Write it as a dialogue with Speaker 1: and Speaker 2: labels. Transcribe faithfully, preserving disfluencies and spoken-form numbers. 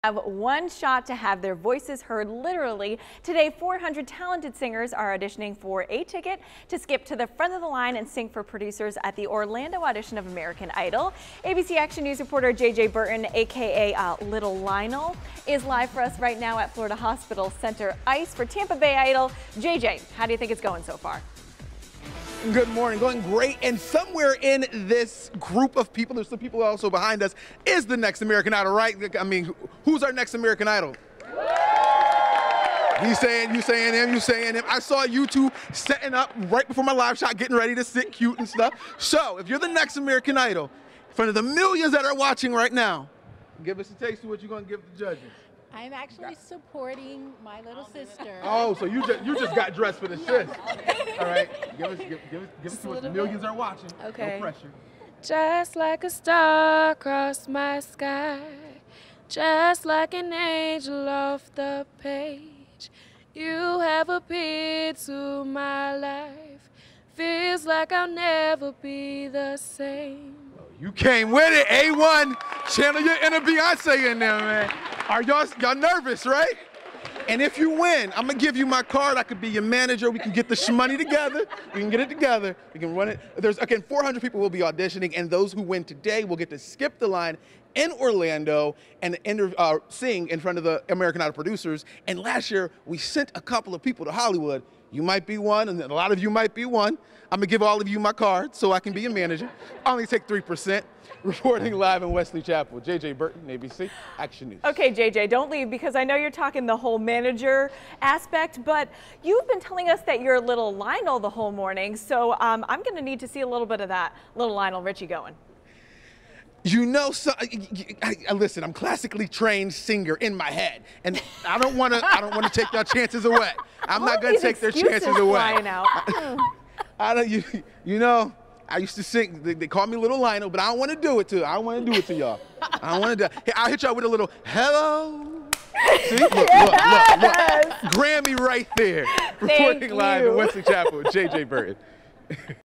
Speaker 1: Have one shot to have their voices heard literally. Today, four hundred talented singers are auditioning for a ticket to skip to the front of the line and sing for producers at the Orlando audition of American Idol. A B C Action News reporter J J Burton, aka uh, Little Lionel, is live for us right now at Florida Hospital Center Ice for Tampa Bay Idol. J J, how do you think it's going so far?
Speaker 2: Good morning, going great. And somewhere in this group of people, there's some people also behind us, is the next American Idol, right? I mean, who's our next American Idol? He's saying, you saying him, you saying him. I saw you two setting up right before my live shot, getting ready to sit cute and stuff. So if you're the next American Idol, in front of the millions that are watching right now, give us a taste of what you're going to give the judges.
Speaker 3: I'm actually supporting my little sister.
Speaker 2: Oh, so you just you just got dressed for the sis. All right, give us give, give us give us what the millions are watching.
Speaker 1: Okay.
Speaker 2: No pressure.
Speaker 4: Just like a star across my sky, just like an angel off the page, you have appeared to my life. Feels like I'll never be the same.
Speaker 2: You came with it, A one. Channel your inner Beyonce in there, man. Are y'all y'all nervous, right? And if you win, I'm gonna give you my card. I could be your manager. We can get this money together. We can get it together. We can run it. There's again, four hundred people will be auditioning, and those who win today will get to skip the line in Orlando and uh, sing in front of the American Idol producers. And last year, we sent a couple of people to Hollywood. You might be one, and a lot of you might be one. I'm gonna give all of you my card so I can be your manager. I only take three percent. Reporting live in Wesley Chapel, J J Burton, A B C Action News.
Speaker 1: Okay, J J, don't leave because I know you're talking the whole manager aspect, but you've been telling us that you're Little Lionel the whole morning, so um, I'm gonna need to see a little bit of that Little Lionel Richie going.
Speaker 2: You know, so, I, I, listen, I'm classically trained singer in my head, and I don't want to. I don't want to take their chances away. I'm
Speaker 1: All
Speaker 2: not going to take their chances away.
Speaker 1: Out.
Speaker 2: I, I don't. You, you know, I used to sing. They, they call me Little Lionel, but I don't want to do it to. I don't want to do it to y'all. I don't want to do. Hey, I'll hit y'all with a little hello. See, look, look, look, look. Grammy right there.
Speaker 1: Thank
Speaker 2: Reporting live in
Speaker 1: you.
Speaker 2: Wesley Chapel, J J Burton.